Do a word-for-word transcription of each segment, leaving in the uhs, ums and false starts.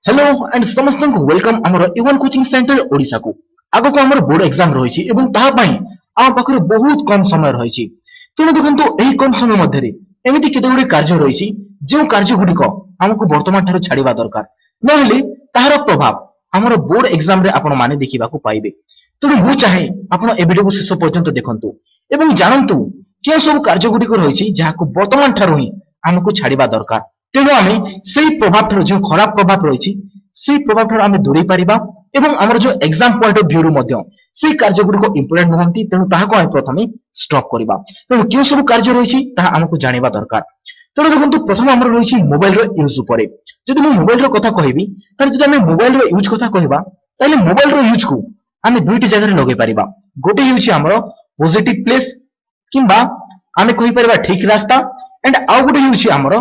Hello and समस्त को welcome आमर A one coaching centre Odisha को आगो को आमर बोर्ड एग्जाम रही एवं ताहा पई आम पाखरे बहुत कम समय रही तेणु देखंतु एही कम समय मध्य एमिति केते गुडी कार्य रही जो कार्य गुडिक हमको वर्तमान ठार छाड़िबा दरकार नहेले ताहार प्रभाव आमर बोर्ड एग्जाम रे आपण माने देखिबा को पाइबे। तेणु मु चाहे आपण ए वीडियो को शेष पर्यंत देखंतु एवं जानंतु के सब कार्य गुडिक रही जाहाको वर्तमान ठार ही हमको छाड़िबा दरकार। तेणु आमे सेही प्रभाव ठार जो खराब प्रभाव रही सेही प्रभाव ठार आमे दूरी पारिबा एवं हमर जो एग्जाम पॉइंट ऑफ व्यू रो मध्य सेही कार्य गुडिक इंपोर्टेंट नहंती। तेणु ताहाको आमे प्रथमे स्टॉप करिबा। तेणु के सब कार्य रही ताहा हमको जानिबा दरकार। तेणु देखंतु प्रथम हमर रही मोबाइल रो यूज उपरे जदि मु मोबाइल रो कथा कहिबी तार जदि आमे मोबाइल रो यूज कथा कहिबा ताले मोबाइल रो यूज को आमे दुईटी जगह रे लगे पारिबा। गोटे हेउची हमर पॉजिटिव प्लेस किंबा आमे कहि परिबा ठीक रास्ता एंड आउ गोटे हेउची हमर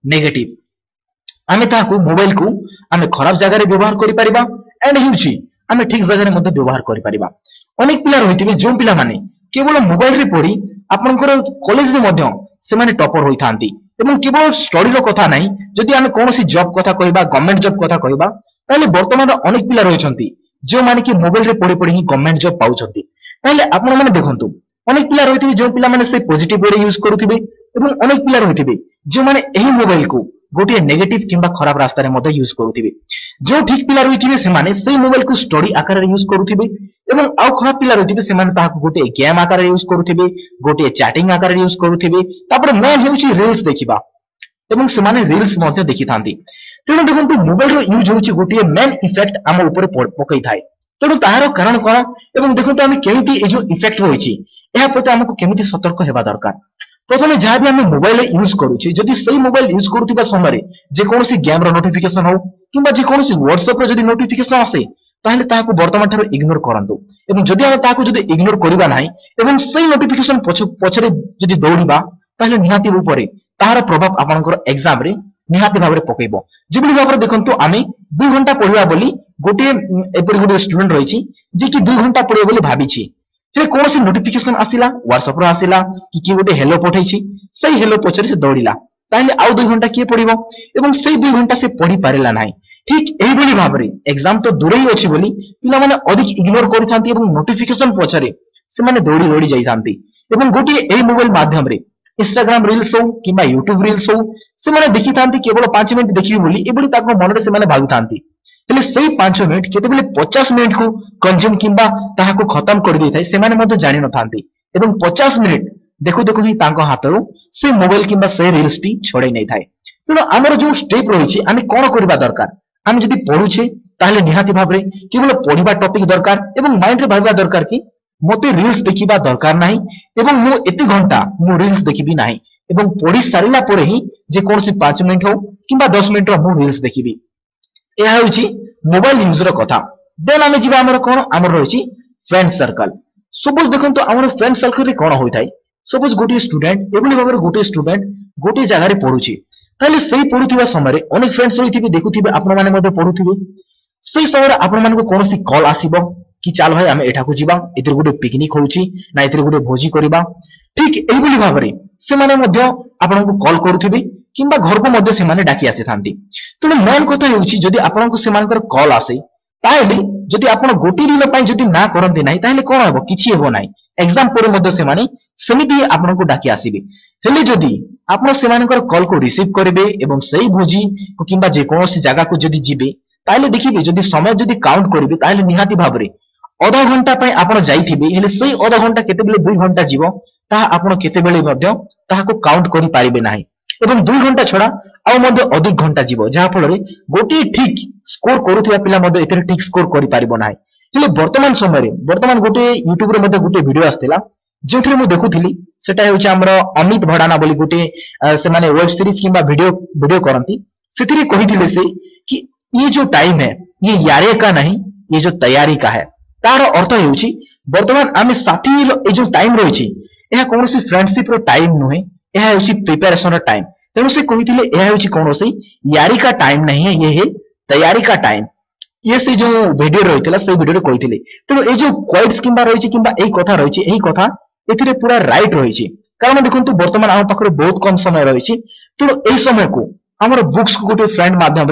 नेगेटिव। आमे ताको मोबाइल को आमे खराब जगह रे व्यवहार करि परिबा एंड हेउची आमे ठीक जगह रे मध्ये व्यवहार करि परिबा। अनेक पिला रहिथिबे जो पिला माने केवल मोबाइल रे पढी आपनकर कॉलेज रे मध्ये से माने टॉपर होई थांती एवं केवल स्टडी रो कथा नाही जदि आमे कोनोसी जॉब कथा कहिबा गवर्नमेंट जॉब कथा कहिबा ताले वर्तमान अनेक पिला रहिसंती जो माने कि मोबाइल रे पढी पढी गवर्नमेंट जॉब पाउछंती। ताले आपण माने देखंतु अनेक पिला रहिथिबे जो पिला माने से पॉजिटिव वे यूज करूथिबे एवं अनेक पिला रहिथिबे जो माने एही मोबाइल को गोटे नेगेटिव किंबा खराब रास्ता रे मध्ये यूज करूथिबे। जो ठीक पिला रहिथिबे से माने सेही मोबाइल को स्टडी आकार रे यूज करूथिबे एवं आउ खराब पिला रहिथिबे से माने ताहाको गोटे गेम आकार रे यूज करूथिबे गोटे चैटिंग आकार रे यूज करूथिबे तापर मेन हेउची रील्स देखिबा एवं से माने रील्स मध्ये देखिथांती। तेणु देखंतु मोबाइल रो यूज होउची गोटे मेन इफेक्ट हम ऊपर पकई थाए। तेणु ताहार कारण कोन एवं देखंतु हम केमिति ए जो इफेक्ट होइची एहा प्रति हमको केमिति सतर्क हेबा दरकार। प्रथमे जहाँ भी आम मोबाइल यूज करूचे जदि सही मोबाइल यूज करुवा समय जे कोनोसी गेम रो नोटिफिकेशन हो किंबा जे कोनोसी व्हाट्सएप रो जदि नोटिफिकेशन आसे ताहले ताहाको वर्तमान ठारो इग्नोर करंतु एवं जदि हम ताहाको जदि इग्नोर करिबा नाही एवं सही नोटिफिकेशन पछ पछरे जदि दौड़िबा ताहले निहाती ऊपर ताहार प्रभाव आपनकर एग्जाम रे निहाती भाबरे पकेइबो। जेबुली भाबरे देखंतु आमे दो घंटा पढिबा बोली गोटे एपर गोटे स्टूडेंट रहिछि जे कि दो घंटा पढिबो बोली भाबिछि हे कोनोसी नोटिफिकेशन आसिला व्हाट्सएप रो आसिला कि कि गोटे हेलो पठाइछि सही हेलो पछरे से दौड़िला ताहले आउ दो घंटा के पढिबो एवं सही दो घंटा से पढि पारेला नाही। ठीक एही बोली भाबरे एग्जाम तो दूरे ही अछि बोली पिला माने अधिक इग्नोर करिथांती एवं नोटिफिकेशन पछरे से माने दौड़ी दौड़ी जाइथांती एवं गोटे एही मोबाइल माध्यम रे इंस्टाग्राम रील्स हो किंबा यूट्यूब रील्स हो से माने देखिथांती केवल पांच मिनिट देखिबी बोली एबोली ताको मनरे से माने भाबिथांती हेले सही पांच मिनिट केते बेले पचास मिनिट को कंज्यूम किंबा ताहाको खत्म कर दै थाए से माने मते जानि न थांती एवं पचास मिनिट देखु देखु ही तांको हातरो से मोबाइल किंबा से रील्स टी छोड़ै नै थाए। तेणु हमर जो स्टेप रहिछि आमे कोन करबा दरकार आमे जदि पढुछे ताहले निहाती भाबरे केवल पढिबा टॉपिक दरकार एवं माइंड रे भाबिबा दरकार कि मते रील्स देखिबा दरकार नाही एवं मु एते घंटा मु रील्स देखिबी नाही एवं पढि सारिला परे ही जे कोनसी पांच मिनिट हो किंबा दस मिनिट रो मु रील्स देखिबी। एहा होछि मोबाइल यूज रो कथा। देन आमे जिबा हमर कोन हमर रहिछि फ्रेंड सर्कल। सपोज देखंतु हमर फ्रेंड सर्कल रे कोन होय थाय सपोज गोटे स्टूडेंट एबुली भाबरे गोटे स्टूडेंट गोटे जगह रे पढुछि ताले सही पढुथिबा समय रे अनेक फ्रेंड्स रहिथिबे देखुथिबे आपण माने मध्ये पढुथिबे सही समय रे आपण मानको कोनोसी कॉल आसीबो कि चाल भाई आमे एठाकू जिबा एतिर गोटे पिकनिक होउछि ना एतिर गोटे भोजी करिबा ठीक एबुली भाबरे से माने मध्ये आपनको कॉल करूथिबे किंबा घर को मध्ये से माने डाकी आसी थांती। तेणु मेन कथा हेउछि जदि आपनको से मानकर कॉल आसे ताहेले जदि आपण गोटी दिन पई जदि ना करंती नाही ताहेले कोन हेबो किछि हेबो नाही एग्जाम परे मध्ये से माने समिति आपनको डाकी आसीबे। हेले जदि आपण से मानकर कॉल को रिसीव करिवे एवं सही भोजी को किंबा जे कोनोसी जगह को जदि जिबे ताहेले देखिबे जदि समय जदि काउंट करिवे ताहेले निहाती भाबरे आधा घंटा पई आपण जाईथिबे हेले सही आधा घंटा केते बेले दो घंटा जीवो ता आपण केते बेले मध्ये ताहाको काउंट करि पारिबे नाही एवं दो घंटा छडा आउ मध्ये अधिक घंटा जीवो जहा फल रे गोटी ठीक स्कोर करूथिबा पिला मध्ये एते ठीक स्कोर करि पारिबो नाही। हेले वर्तमान समय रे वर्तमान गोटे यूट्यूब रे मध्ये गोटे वीडियो आस्थिला जेठरे मु देखुथिली सेटा हेउची हमर अमित भडाना बोली गोटे से माने वेब सीरीज किंबा वीडियो वीडियो करंती सेतिरे कहिथिले से कि ये जो टाइम है ये यारे का नहीं ये जो तैयारी का है। तार अर्थ हेउची वर्तमान आमे साथी ए जो टाइम रहिछि एहा कोनोसी फ्रेंडशिप रो टाइम नुहे एहा हेउची प्रिपरेशन रो टाइम। तेणु से कहिथिले एहा हेउची कोनोसी यारी का टाइम नहीं है ये है तैयारी का टाइम ये से जो वीडियो रहितला से वीडियो रे कहिथिले। तेणु ए जो क्वाइट्स किंबा रहिछि किंबा एई कथा रहिछि एही कथा एथिरे पूरा राइट रहिछि कारण देखंतु वर्तमान आम पाखरे बहुत कम समय रहिछि। तेणु एई समय को हमर बुक्स को गोटे फ्रेंड माध्यम रे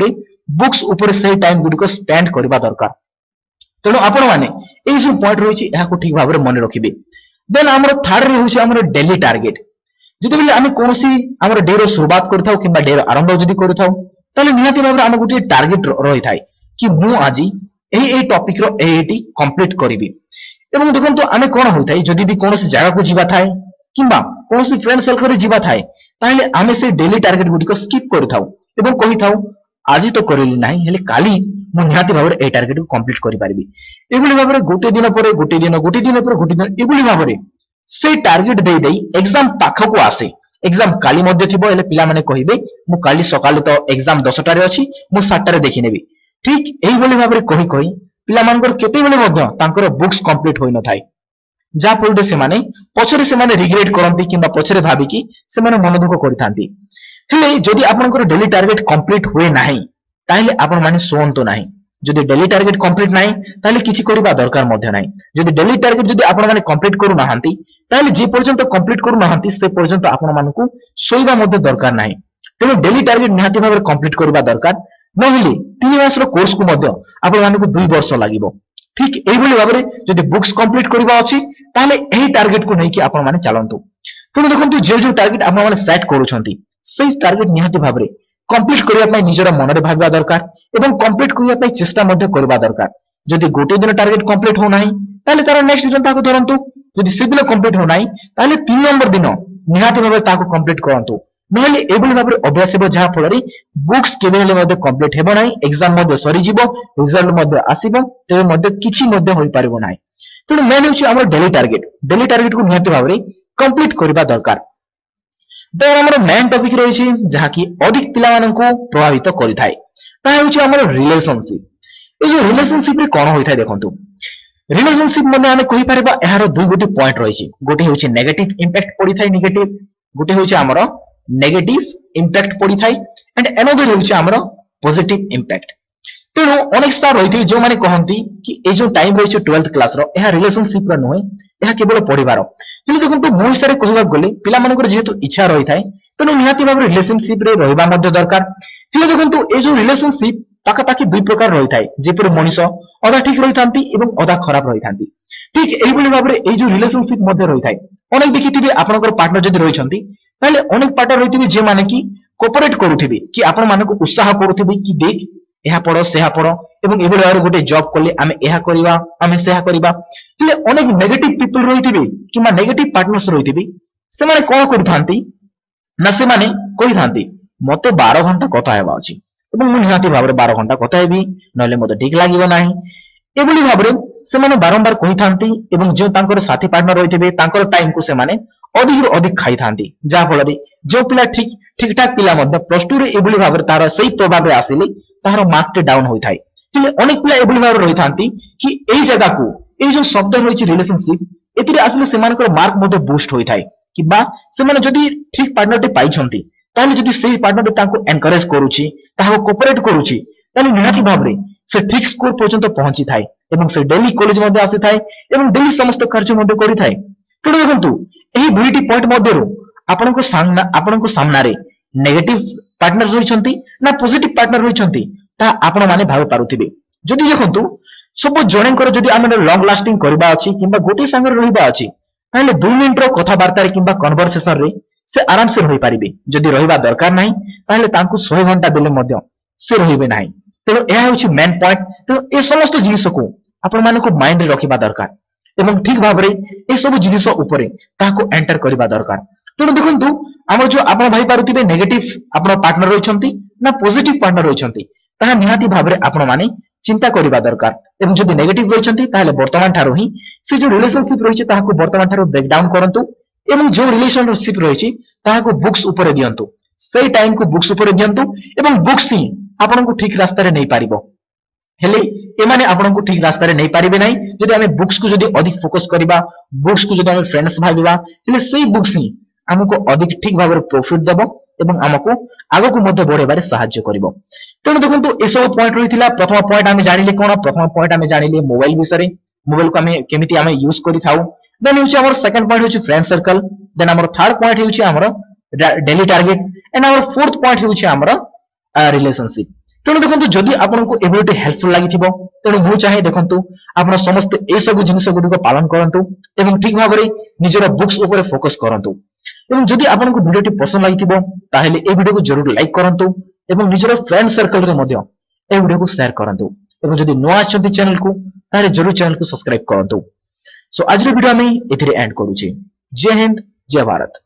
बुक्स ऊपर से टाइम गुडी को स्पेंड करबा दरकार तेणु आपण माने एई जो पॉइंट रहिछि एहा को ठीक भाबरे मन रखिबे देन हमर थर्ड रे होछि हमर डेली टार्गेट जदि बेले आमे कोनोसी हमर डे रो शुरुआत करथाउ किबा डे रो आरंभ जदि करथाउ ताले निहाती भाबरे हम गुटी टार्गेट रहि थाय कि मु आजि एही एही टॉपिक रो एटी कंप्लीट करिवि एवं देखंतु आमे कोन होइथाय जदि भी कोनोसी जागा को जिबा थाय किबा कोनोसी फ्रेंड सर्कल रे जिबा थाय ताले आमे से डेली टार्गेट गुडी को स्किप करथाउ एवं कहिथाउ आजि तो करिली नाही हेले काली मु निहाती भाबरे ए टार्गेट को कंप्लीट करि पारिबि एबुली भाबरे गोटे दिन परे गोटे दिन गोटे दिन परे गोटे दिन एबुली भाबरे से टार्गेट दे देई एग्जाम पाखा को आसे एग्जाम काली मध्ये थिबो हेले पिला माने कहिबे मु काली सकाले तो एग्जाम दस टारे अछि मु सात टारे देखि नेबि ठीक एही बोली भाबरे कहि कहि पिला मानकर केते बेले मध्ये तांकर बुक्स कंप्लीट होई न थाय जा फलटे से माने पछरे से माने रिग्रेट करंती किबा पछरे भाबी कि से माने मन दुख करिथांती हेले जदि आपनकर डेली टार्गेट कंप्लीट होए नाही ताहले आपण माने सोंतो नाही जदि डेली टार्गेट कंप्लीट नाही ताहले किछि करिबा दरकार मध्ये नाही जदि डेली टार्गेट जदि आपण माने कंप्लीट करू नाहंती ताहले जे पर्यंत कंप्लीट करू नाहंती से पर्यंत आपण मानकू सोइबा मध्ये दरकार नाही तेनु डेली टार्गेट निहाती भाबरे कंप्लीट करिबा दरकार नहिले तीन मास रो कोर्स को मध्ये आपण मानकू दुई वर्ष लागिबो ठीक एही बोली भाबरे जदि बुक्स कंप्लीट करिबा अछि ताहले एही टार्गेट को नै कि आपण माने चलंतु तेनु देखंतु जे जे टार्गेट आपण माने सेट करूछंती सेही टार्गेट निहाती भाबरे कंप्लीट करिया पय निजरा मनरे भाबा दरकार एवं कंप्लीट करिया पय चेष्टा मध्ये करबा दरकार जदि गोटे दिन टार्गेट कंप्लीट हो नाही ताले तार नेक्स्ट दिन ताको धरंतु जदि से दिन कंप्लीट हो नाही ताले तीन नंबर दिन निहाती भाबरे ताको कंप्लीट करंतु नहले एबुली भाबरे अभ्यास हेबो जहा फलरे बुक्स केबे हेले मध्ये कंप्लीट हेबो नाही एग्जाम मध्ये सरी जिवो रिजल्ट मध्ये आसीबो ते मध्ये किछि मध्ये होई पारिबो नाही तेनु मेन होछि हमर डेली टार्गेट डेली टार्गेट को निहाती भाबरे कंप्लीट करबा दरकार तो हमर मेन टॉपिक रहिछि जहा कि अधिक पिला माननको प्रभावित करि थाय ता होछि हमर रिलेशनशिप ए जो रिलेशनशिप रे कोन होई थाय देखंतु रिलेशनशिप मध्ये आमे कहि पारिबा एहार दुई गोटी पॉइंट रहिछि गोटी होछि नेगेटिव इंपैक्ट पडि थाय नेगेटिव गोटी होछि हमर नेगेटिव इंपैक्ट पडि थाय एंड अनदर होछि हमर पॉजिटिव इंपैक्ट तेणु अनेक स्टार रही जो माने कहंती कि ए जो टाइम रही ट्वेल्थ क्लास रो एहा रिलेशनशिप रो नहे एहा केवल पढिबार हेले देखंतु मो हिसारे कहबा गले पिला मानकर जेहेतु इच्छा रही थाय तेणु निहाती भाबरे रिलेशनशिप रे रहबा मध्ये दरकार हेले देखंतु ए जो रिलेशनशिप पाका पाकी दुई प्रकार रही थाय जेपर मनीष अधा ठीक रही थांती एवं अधा खराब रही थांती ठीक एही बोली भाबरे ए जो रिलेशनशिप मध्ये रही थाय अनेक देखिथिबे आपनकर पार्टनर जदि रहिसंती ताले अनेक पार्टनर रहिथिबे जे माने कि कोऑपरेट करूथिबे कि आपण मानको उत्साह करूथिबे कि देख एहा पढ़ो सेहा पढ़ो एवं एबोले आरो गोटे जॉब करले आमे एहा करिवा आमे सेहा करिवा हेले अनेक नेगेटिव पीपल रहिथिबे किमा नेगेटिव पार्टनर्स रहिथिबे से माने कोन करथांती ना से माने कहिथांती मते बारह घंटा कथा हेबा अछि एवं मु निहाती भाबरे बारह घंटा कथा हेबी नले मते ठीक लागिबो नाही एबोली भाबरे से माने बारंबार कहिथांती एवं जो तांकर साथी पार्टनर रहिथिबे तांकर टाइम को से माने अधिक अधिक खाई थांती जा फल जो पिला ठीक ठीक ठाक पिला मध्य प्लस टू रे एबुली भाबरे तार सही प्रभाव रे आसिले तार मार्क टे डाउन होई थाई हेले अनेक पिला एबुली भाबरे रहि थांती कि एई जगह को एई जो शब्द रहिछि रिलेशनशिप एतिरे आसिले सेमानकर मार्क मध्य बूस्ट होई थाई किबा सेमाने जदी ठीक पार्टनर टे पाई छंती ताले जदी सेही पार्टनर टे ताको एनकरेज करूछि ताको कोऑपरेट करूछि ताले निहाती भाबरे से ठीक स्कोर पर्यंत पहुंची थाई एवं से डेली कॉलेज मध्य आसी थाई एवं डेली समस्त कार्य मध्य करि थाई तेणु देखंतु एही दुईटी पॉइंट मध्यरु आपनको सामना आपनको सामना रे नेगेटिव पार्टनर रहिसंती ना पॉजिटिव पार्टनर रहिसंती ता आपण माने भाव पारुथिबे जदि देखंतु सब जणेकर जदि आमे लॉन्ग लास्टिंग करबा अछि किबा गोटे संग रहिबा अछि ताले दो मिनिट रो कथा वार्ता रे किबा कन्वर्सेशन रे से आराम से रहि पारिबे जदि रहिबा दरकार नाही ताले तांकु सौ घंटा देले मध्य से रहिबे नाही तेणु एहा होछि मेन पॉइंट तेणु ए समस्त जिनिस को आपण मानको माइंड रे रखिबा दरकार एवं ठीक भाबरे ए सब जिनिस ऊपर ताको एंटर करबा दरकार तेणु देखंतु हमर जो आपण भाई पारुथिबे नेगेटिव आपण पार्टनर रहिसंती ना पॉजिटिव पार्टनर रहिसंती ताहा निहाती भाबरे आपण माने चिंता करबा दरकार एवं जदि नेगेटिव रहिसंती ताले वर्तमान थारो ही से जो रिलेशनशिप रहिछि ताहाको वर्तमान थारो ब्रेक डाउन करंतु एवं जो रिलेशनशिप रहिछि ताहाको बुक्स ऊपर दियंतु सेही टाइम को बुक्स ऊपर दियंतु एवं बुक्स ही आपन को ठीक रास्ता रे नै पारिबो हेले एमाने आपन को ठीक रास्ता रे नै पारिबे नै जदि हमें बुक्स को जदि अधिक फोकस करिबा बुक्स को जदि हमें फ्रेंड्स भाबिबा हेले सेही बुक्स ही हमको अधिक ठीक भाबरे प्रॉफिट देबो एवं हमको आगो को मध्य बढ़ेबारे सहायता करिवो तेणु देखंतु ए सब पॉइंट रहिथिला प्रथम पॉइंट हमें जानिले कोन प्रथम पॉइंट हमें जानिले मोबाइल विषय मोबाइल को हमें केमिति हमें यूज करि थाउ देन होछि हमर सेकंड पॉइंट होछि फ्रेंड सर्कल देन हमर थर्ड पॉइंट होछि हमर डेली टारगेट एंड हमर फोर्थ पॉइंट होछि हमर रिलेशनशिप तेणु देखंतु जदि आपनको ए भिडियोटी हेल्पफुल लागिथिबो तेणु मु चाहे देखंतु आपण समस्त ए सब जिनिस गुडी पालन करंतु एवं ठीक भाबरे निजर बुक्स ऊपर फोकस करंतु एवं जदि आपनको भिडियोटी पसंद लागिथिबो ताहेले ए भिडियो को जरूर लाइक करंतु एवं निजर फ्रेंड सर्कल रे मध्य ए भिडियो को शेयर करंतु एवं जदि नो आछंती चैनल को ताहे जरूर चैनल को सब्सक्राइब करंतु। सो आज रे वीडियो में एथिरे एंड करूची। जय हिंद जय भारत।